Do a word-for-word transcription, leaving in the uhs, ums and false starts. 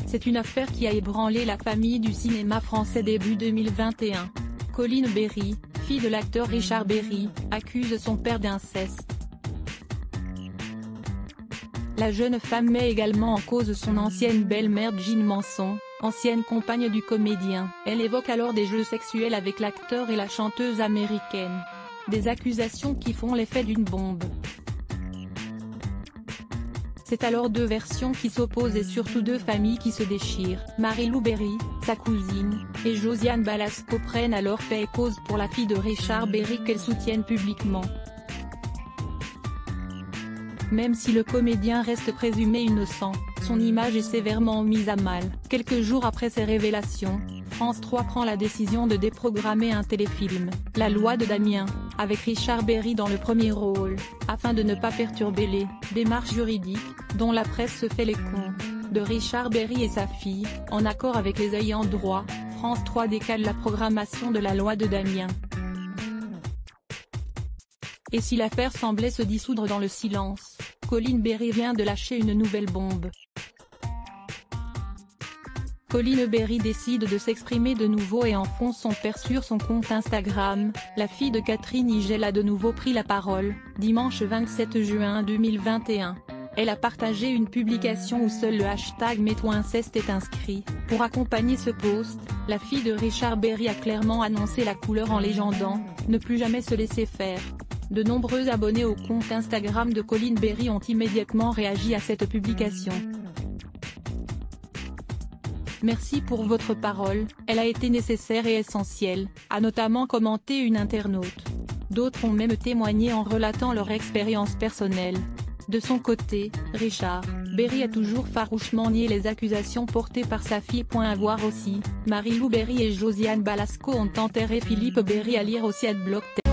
C'est une affaire qui a ébranlé la famille du cinéma français début deux mille vingt et un. Colline Berry, fille de l'acteur Richard Berry, accuse son père d'inceste. La jeune femme met également en cause son ancienne belle-mère Jean Manson, ancienne compagne du comédien. Elle évoque alors des jeux sexuels avec l'acteur et la chanteuse américaine. Des accusations qui font l'effet d'une bombe. C'est alors deux versions qui s'opposent et surtout deux familles qui se déchirent. Marie-Lou Berry, sa cousine, et Josiane Balasco prennent alors paix et cause pour la fille de Richard Berry qu'elles soutiennent publiquement. Même si le comédien reste présumé innocent, son image est sévèrement mise à mal. Quelques jours après ces révélations, France trois prend la décision de déprogrammer un téléfilm, La Loi de Damien, avec Richard Berry dans le premier rôle, afin de ne pas perturber les démarches juridiques, dont la presse se fait les comptes, de Richard Berry et sa fille. En accord avec les ayants droit, France trois décale la programmation de La Loi de Damien. Et si l'affaire semblait se dissoudre dans le silence, Colline Berry vient de lâcher une nouvelle bombe. Colline Berry décide de s'exprimer de nouveau et enfonce son père sur son compte Instagram. La fille de Catherine Higel a de nouveau pris la parole, dimanche vingt-sept juin deux mille vingt et un. Elle a partagé une publication où seul le hashtag MeTooInceste est inscrit. Pour accompagner ce post, la fille de Richard Berry a clairement annoncé la couleur en légendant « Ne plus jamais se laisser faire ». De nombreux abonnés au compte Instagram de Colline Berry ont immédiatement réagi à cette publication. Merci pour votre parole, elle a été nécessaire et essentielle, a notamment commenté une internaute. D'autres ont même témoigné en relatant leur expérience personnelle. De son côté, Richard Berry a toujours farouchement nié les accusations portées par sa fille. À voir aussi, Marie-Lou Berry et Josiane Balasco ont enterré Philippe Berry à lire aussi Adblock.